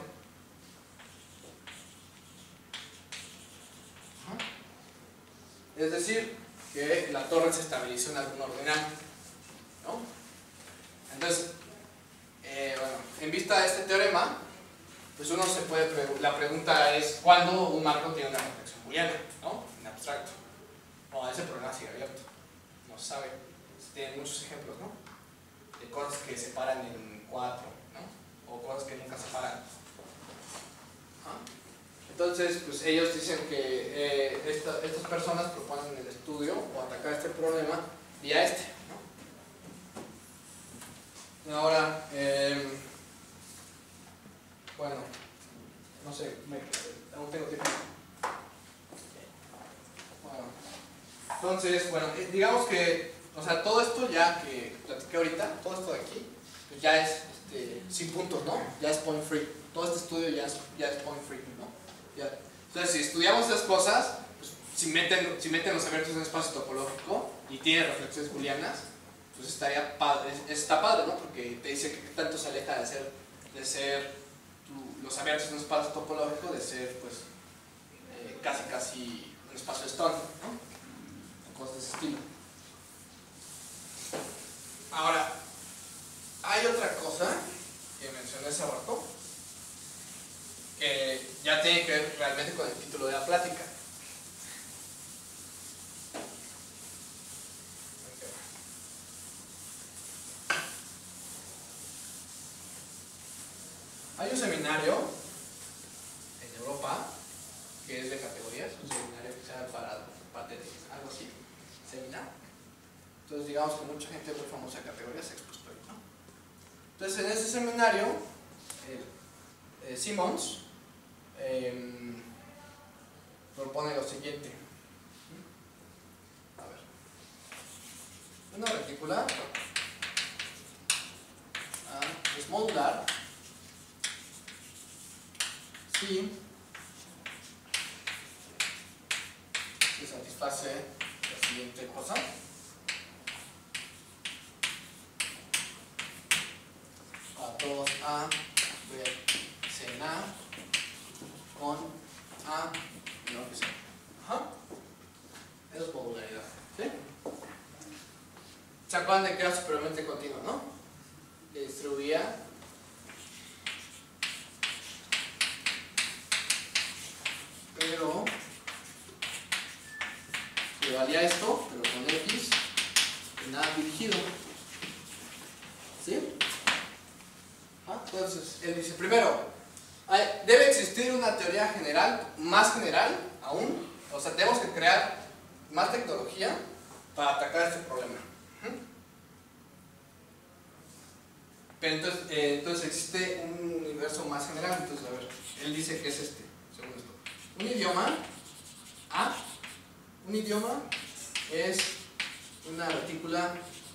Es decir, que la torre se estabilizó en algún ordinal, ¿no? Entonces, eh, bueno, en vista de este teorema, pues uno se puede preguntar, la pregunta es ¿cuándo un marco tiene una reflexión booleana? ¿No? En abstracto. No, ese problema sigue abierto. No se sabe. Se tienen muchos ejemplos, ¿no? De cosas que se paran en cuatro, ¿no? O cosas que nunca se paran. ¿Ah? Entonces, pues ellos dicen que eh, esta, estas personas proponen el estudio o atacar este problema vía este, ¿no? Ahora, eh, bueno, no sé, me, aún tengo tiempo. Bueno, entonces, bueno, digamos que, o sea, todo esto ya que platiqué ahorita, todo esto de aquí, pues ya es este, sin puntos, ¿no? Ya es point free. Todo este estudio ya es, ya es point free, ¿no? Ya. Entonces, si estudiamos esas cosas, pues, si, meten, si meten los abiertos en un espacio topológico y tiene reflexiones booleanas, pues estaría padre, está padre, ¿no? Porque te dice que tanto se aleja de ser, de ser tu, los abiertos en un espacio topológico, de ser, pues, eh, casi casi un espacio Stone, ¿no? Cosas de ese estilo. Ahora, hay otra cosa que mencioné hace rato, que ya tiene que ver realmente con el título de la plática. Hay un seminario en Europa que es de categorías, un seminario que se llama para patentes, algo así, seminar. Entonces digamos que mucha gente muy famosa de categorías se ha expuesto ahí, ¿no? Entonces en ese seminario, eh, eh, Simons eh, propone lo siguiente. A ver. Una retícula ah, es modular si se satisface la siguiente cosa. A todos A C A con A menor que C. Ajá. Eso es modularidad. ¿Sí? ¿Se acuerdan de que era superiormente continuo, no? Le distribuía pero le valía esto, pero con X en A dirigido. ¿Sí? ¿Ah? Entonces, él dice, primero, hay, debe existir una teoría general, más general aún, o sea, tenemos que crear más tecnología para atacar este problema. Pero entonces, eh, entonces existe un universo más general, entonces, a ver, él dice que es este, según esto. Un idioma A, un idioma es una retícula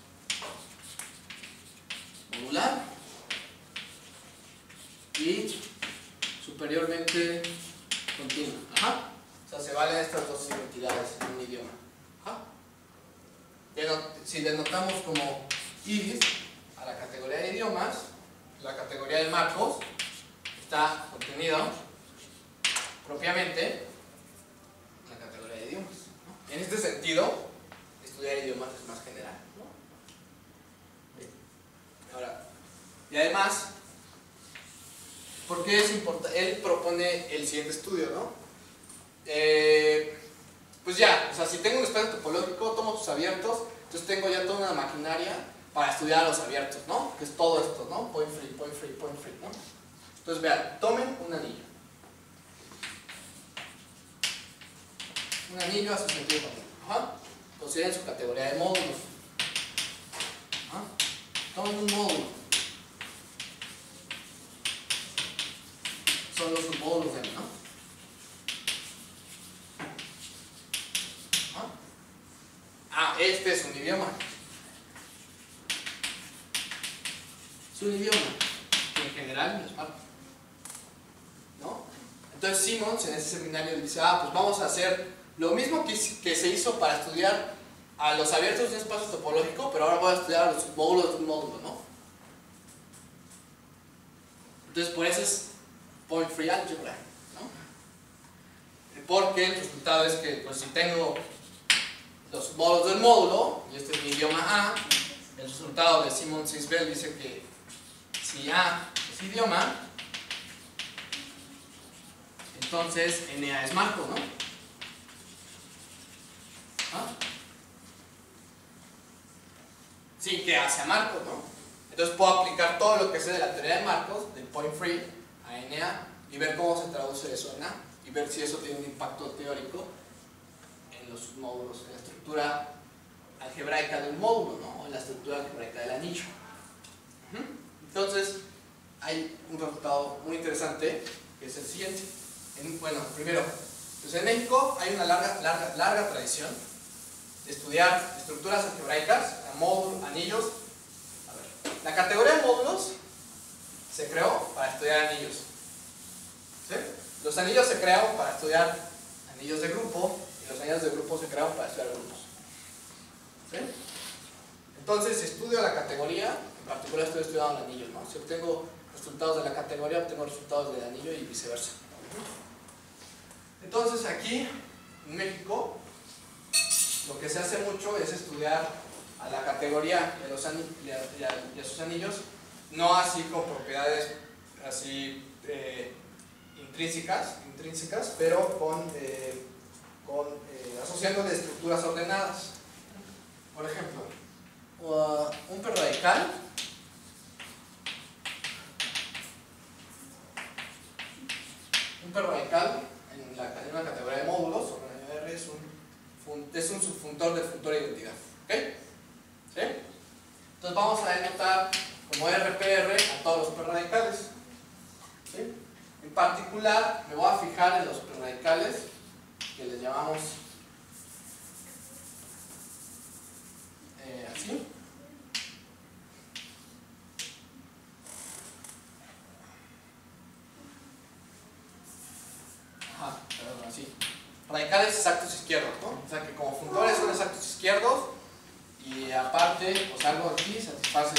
modular y superiormente continua. Ajá. O sea, se valen estas dos identidades en un idioma. Ajá. Si denotamos como iris a la categoría de idiomas, la categoría de marcos está contenido propiamente en la categoría de idiomas, ¿no? En este sentido, estudiar idiomas es más general, ¿no? Ahora, y además, ¿por qué es importante? Él propone el siguiente estudio, ¿no? Eh, pues ya, o sea, si tengo un espacio topológico, tomo tus abiertos, entonces tengo ya toda una maquinaria para estudiar a los abiertos, ¿no? Que es todo esto, ¿no? Point free, point free, point free, ¿no? Entonces vean, tomen un anillo. Un anillo a su sentido común. Ajá. Consideren su categoría de módulos. Ajá. Tomen un módulo. Son los submódulos de él, ¿no? Ajá. Ah, este es un idioma. Es un idioma que en general no es malo, ¿no? Entonces Simons en ese seminario dice, ah, pues vamos a hacer lo mismo que, que se hizo para estudiar a los abiertos de un espacio topológico, pero ahora voy a estudiar a los submódulos de un módulo, ¿no? Entonces por eso es point free algebra, ¿no? Porque el resultado es que, pues si tengo los submódulos del módulo, y este es mi idioma A, el resultado de Simons-Isbell dice que si A es idioma, entonces N A es marco, ¿no? ¿Ah? Sí, que A sea marco, ¿no? Entonces puedo aplicar todo lo que sé de la teoría de marcos, del point free, a N A, y ver cómo se traduce eso en A, y ver si eso tiene un impacto teórico en los módulos, en la estructura algebraica del módulo, ¿no? O en la estructura algebraica del anillo. Entonces, hay un resultado muy interesante, que es el siguiente. En, bueno, primero, pues en México hay una larga, larga, larga tradición de estudiar estructuras algebraicas, módulos, anillos. A ver, la categoría de módulos se creó para estudiar anillos. ¿Sí? Los anillos se crearon para estudiar anillos de grupo, y los anillos de grupo se crearon para estudiar grupos. ¿Sí? Entonces, si estudio la categoría, en particular estoy estudiando el anillo, ¿no? Si obtengo resultados de la categoría, obtengo resultados del anillo y viceversa. Entonces, aquí, en México, lo que se hace mucho es estudiar a la categoría y a, los y a, y a, y a sus anillos, no así con propiedades así eh, intrínsecas, intrínsecas, pero con, eh, con eh, asociándole estructuras ordenadas. Por ejemplo, uh, un perradical un perradical en, la, en una categoría de módulos, o en R, es un, es un subfuntor del funtor de identidad. ¿Ok? ¿Sí? Entonces vamos a denotar como R P R a todos los perradicales. ¿Sí? En particular, me voy a fijar en los perradicales que les llamamos eh, así. Ajá, perdón, así. Radicales exactos izquierdos, ¿no? O sea que como funtores son exactos izquierdos y aparte, pues algo aquí satisface.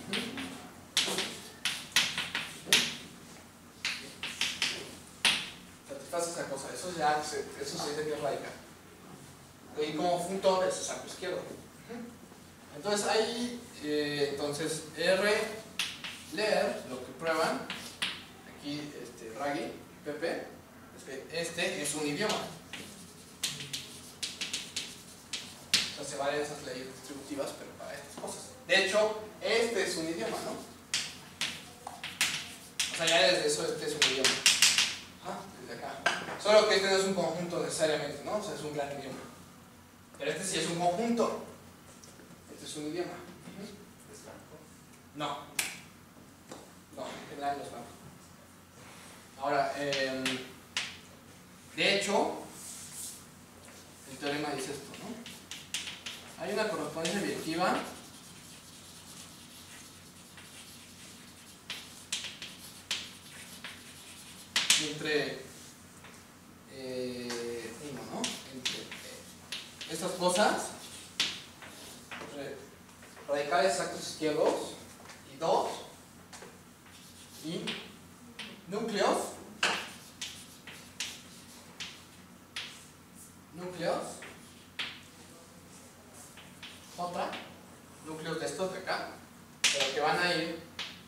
Satisface esa cosa, eso ya se, eso se dice que es radical. Y como funtor es exacto izquierdo. Entonces ahí, eh, entonces R, leer, lo que prueban, aquí este, Raggi, Pepe, es que este es un idioma. O sea, se valen esas leyes distributivas, pero para estas cosas. De hecho, este es un idioma, ¿no? O sea, ya desde eso este es un idioma. Ah, desde acá. Solo que este no es un conjunto necesariamente, ¿no? O sea, es un gran idioma. Pero este sí es un conjunto. Este es un idioma. ¿Es blanco? No. No, en general no es blanco. Ahora, eh, de hecho, el teorema dice esto, ¿no? hay una correspondencia biyectiva entre eh, uno, ¿no? Entre eh, estas cosas, entre radicales exactos izquierdos y dos, y núcleos, núcleos, otra, núcleos de estos de acá, pero que van a ir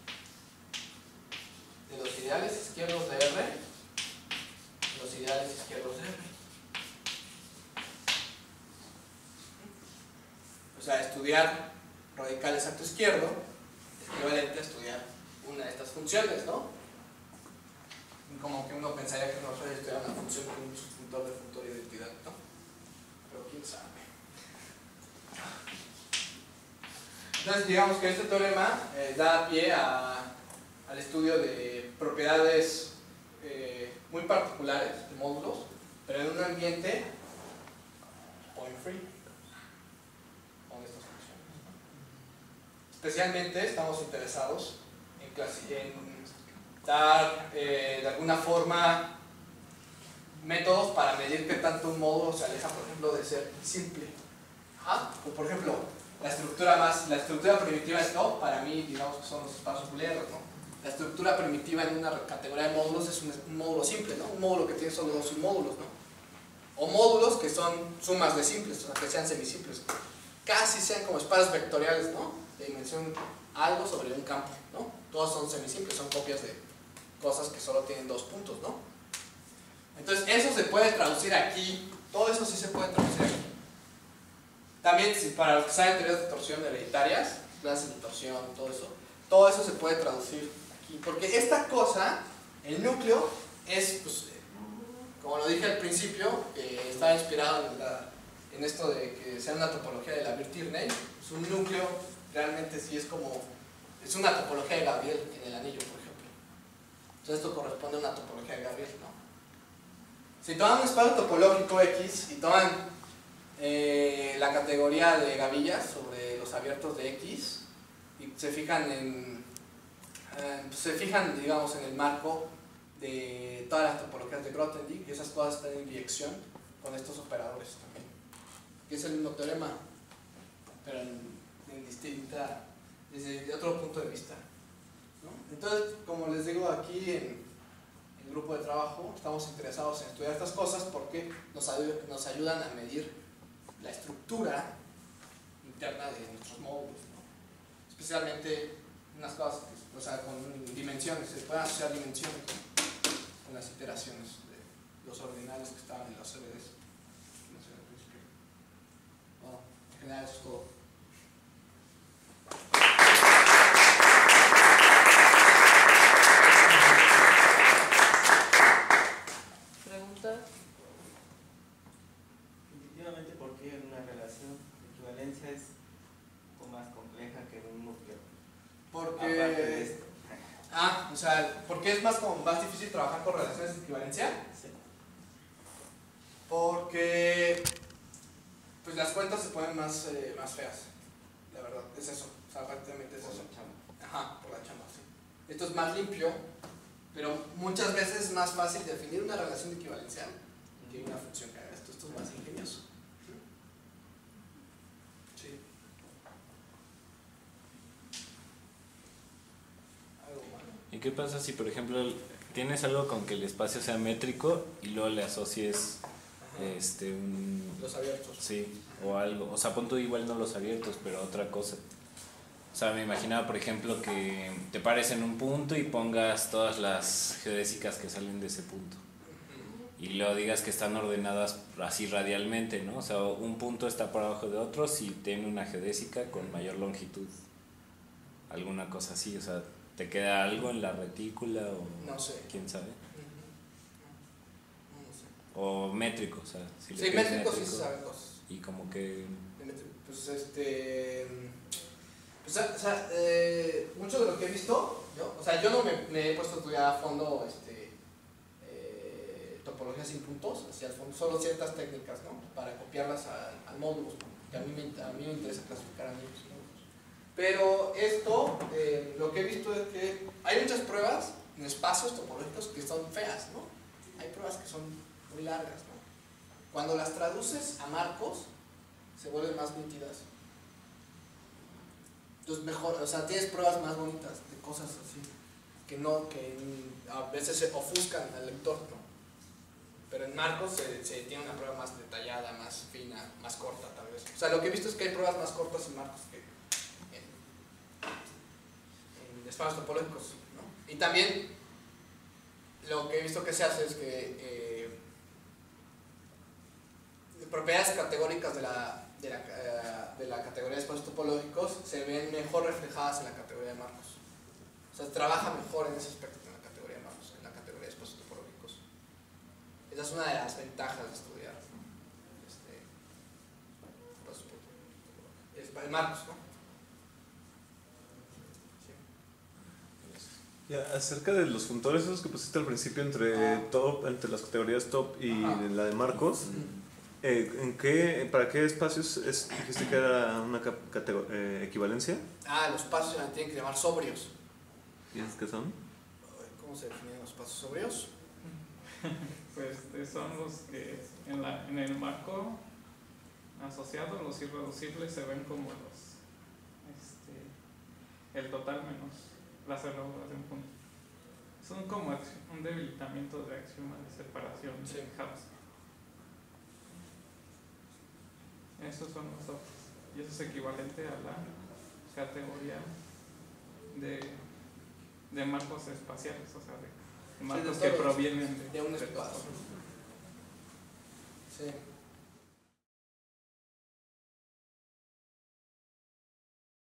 de los ideales izquierdos de R, los ideales izquierdos de R. O sea, estudiar radical exacto izquierdo es equivalente a estudiar una de estas funciones, ¿no? Como que uno pensaría que no puede estudiar una función con un subfuntor de funtor de identidad, ¿no? Pero quién sabe. Entonces, digamos que este teorema eh, da pie a, al estudio de propiedades eh, muy particulares de módulos, pero en un ambiente point free con estas funciones. Especialmente estamos interesados en, clasi en dar eh, de alguna forma métodos para medir qué tanto un módulo se aleja, por ejemplo, de ser simple. ¿Ah? O por ejemplo, la estructura más, la estructura primitiva de top, para mí, digamos que son los espacios booleanos, ¿no? La estructura primitiva en una categoría de módulos es un, un módulo simple, ¿no? Un módulo que tiene solo dos submódulos, ¿no? O módulos que son sumas de simples, o sea, que sean semisimples. Casi sean como espacios vectoriales, ¿no? De dimensión algo sobre un campo, ¿no? Todos son semisimples, son copias de cosas que solo tienen dos puntos, ¿no? Entonces, eso se puede traducir aquí, todo eso sí se puede traducir aquí. También, si para los que saben teorías de torsión hereditarias, clases de torsión, todo eso, todo eso se puede traducir aquí, porque esta cosa, el núcleo, es, pues, como lo dije al principio, eh, está inspirado en, la, en esto de que sea una topología de la Bird-Tierney. Es un núcleo, realmente sí es como, es una topología de Gabriel en el anillo, por ejemplo. Entonces esto corresponde a una topología de Gabriel, ¿no? Si toman un espacio topológico X y toman eh, la categoría de gavillas sobre los abiertos de X y se fijan en, eh, se fijan, digamos, en el marco de todas las topologías de Grothendieck, y esas cosas están en biyección con estos operadores también, que es el mismo teorema, pero en, en distinta, desde otro punto de vista, ¿no? Entonces, como les digo, aquí en el grupo de trabajo estamos interesados en estudiar estas cosas porque nos, nos ayudan a medir la estructura interna de nuestros módulos, ¿no? Especialmente unas cosas, que, o sea, con dimensiones, se pueden asociar dimensiones con las iteraciones de los ordinales que estaban en los C V Ds. No sé, al principio. Bueno, en general eso es todo. ¿Preguntas? Efectivamente, ¿por qué una relación de equivalencia es un poco más compleja que un núcleo? Porque... Aparte de esto. Ah, o sea, ¿por qué es más, como, más difícil trabajar con relaciones de equivalencia? Sí. Porque pues las cuentas se ponen más, eh, más feas, la verdad, es eso, o sea, prácticamente es Por eso. la chamba. Ajá, por la chamba, sí. Esto es más limpio, pero muchas veces es más fácil definir una relación de equivalencia que una función que haga esto. Esto es más ingenioso. Sí. Algo malo. ¿Y qué pasa si, por ejemplo, tienes algo con que el espacio sea métrico y luego le asocies Ajá. este un Los abiertos. sí, o algo, o sea, pon tú igual no los abiertos, pero otra cosa. O sea, me imaginaba, por ejemplo, que te pares en un punto y pongas todas las geodésicas que salen de ese punto. Y luego digas que están ordenadas así radialmente, ¿no? O sea, un punto está por abajo de otro si tiene una geodésica con mayor longitud. Alguna cosa así, o sea, ¿te queda algo en la retícula o No sé. quién sabe? No, no sé. O métrico, o sea, si le Sí, pides métricos sí se saben cosas. y como que Pues este. Pues, o sea, eh, mucho de lo que he visto, yo, o sea, yo no me, me he puesto a estudiar a fondo este, eh, topología topología sin puntos hacia el fondo, solo ciertas técnicas, ¿no? Para copiarlas a, a módulos, ¿no? Que a mí, me, a mí me interesa clasificar a módulos. Pero esto, eh, lo que he visto es que hay muchas pruebas en espacios topológicos que son feas, ¿no? Hay pruebas que son muy largas, ¿no? Cuando las traduces a marcos, se vuelven más nítidas. Entonces mejor, o sea, tienes pruebas más bonitas de cosas así, que no, que a veces se ofuscan al lector, ¿no? Pero en marcos se, se tiene una prueba más detallada, más fina, más corta tal vez. O sea, lo que he visto es que hay pruebas más cortas en marcos que en, en espacios topológicos, ¿no? Y también lo que he visto que se hace es que eh, propiedades categóricas de la, de, la, uh, de la categoría de espacios topológicos se ven mejor reflejadas en la categoría de marcos. O sea, trabaja mejor en ese aspecto en la categoría de marcos, en la categoría de espacios topológicos. Esa es una de las ventajas de estudiar, ¿no? Este, espacios, el marcos, ¿no? Ya, acerca de los funtores esos que pusiste al principio entre ah. top, entre las categorías top y Ajá. la de marcos, eh, ¿en qué, ¿para qué espacios es, dijiste que era una eh, equivalencia? Ah, los espacios se tienen que llamar sobrios. ¿Y esos qué son? ¿Cómo se definen los espacios sobrios? Pues son los que en, la, en el marco asociado, los irreducibles se ven como los este, el total menos las erróneas de un punto. Son como un debilitamiento de axioma de separación de sí. Hausdorff. Esos son los otros. Y eso es equivalente a la categoría de, de marcos espaciales, o sea, de marcos sí, de que provienen de, de un de espacio. Sí.